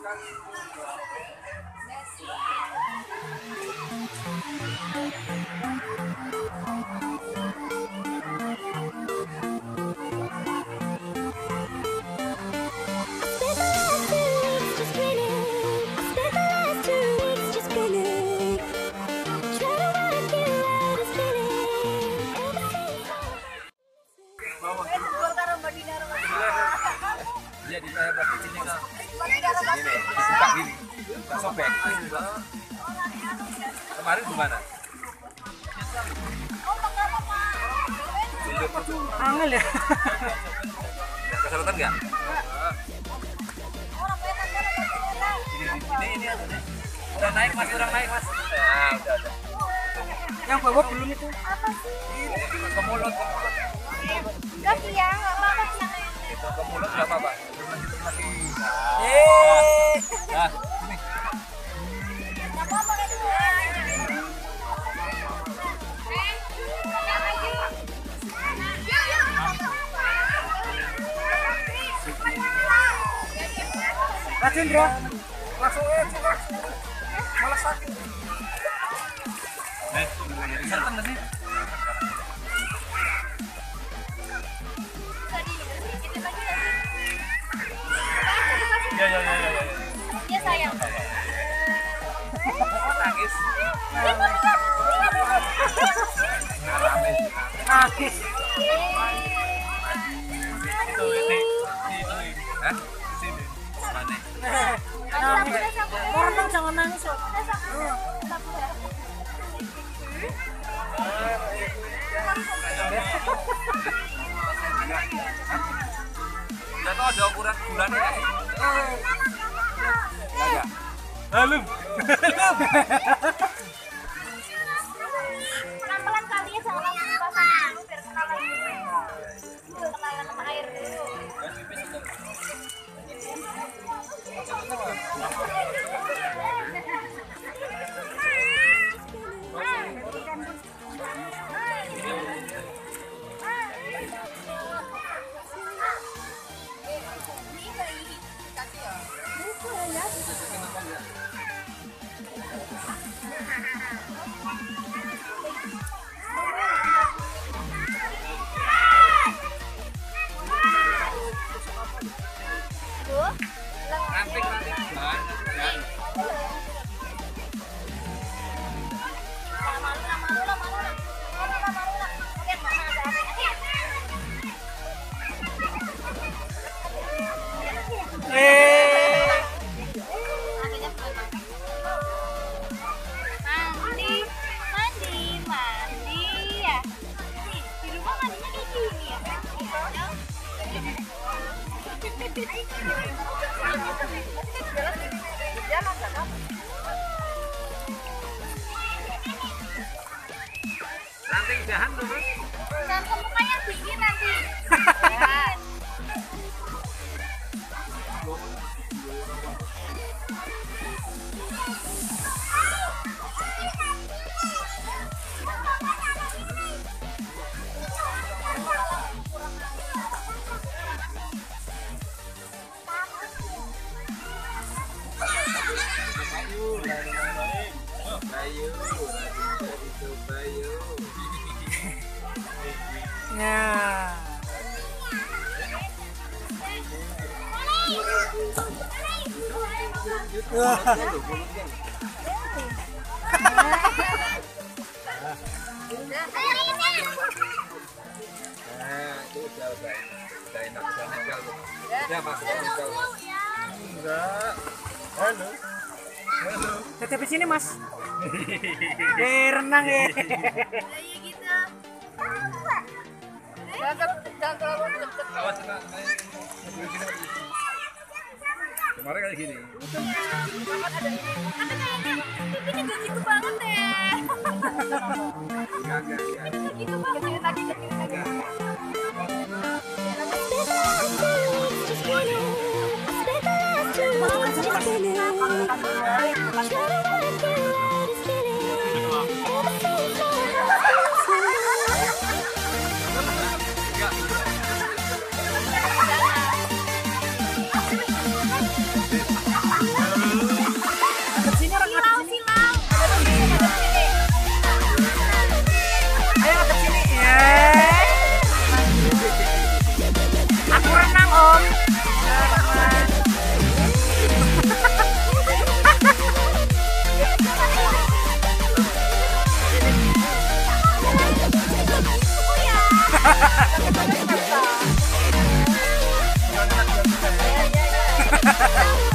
Dia di layar bagi sini kan. Ini buka gini. Buka sobek. Kemarin gimana? Angel ya. Keserutan enggak? Ini udah naik mas, udah naik mas. Nah, udah. Yang bawa belum itu. Apa sih? Ke mulut. Enggak sih ya, enggak apa-apa sih. Itu ke mulut enggak apa-apa. Masih. Nah, sini. Enggak apa-apa gitu. Rajin bro. Langsung aja. Malah sakit. Santan nggak sih? Ya. Iya sayang. Nangis. Nangis. Itu ini. Hah? Di sini. Mana? Nangis. Orang jangan nangis loh. Udah tau ada ukuran bulannya nggak sih? Nggak ada. Halo. Pelan-pelan kali ya, jangan langsung dipasang dulu biar kenalan dulu. Kenalan sama air dulu. Nanti. Mandi ya. Di rumah mandinya kayak gini ya. Nanti udahan dulu. Dan ke mukanya dingin nanti. Ya. Udah enak, udah nempel tuh. Ya masuk nempel. Enggak. Halo. Tetep di sini mas. Renang ya. Iya gitu. Jangan terlalu deket. Awas kena. Kemarin kayak gini. Tapi kayaknya pipinya gak gitu banget deh. Enggak. Pipinya gak gitu banget. Kecilin lagi. Enggak. Iya, iya, iya.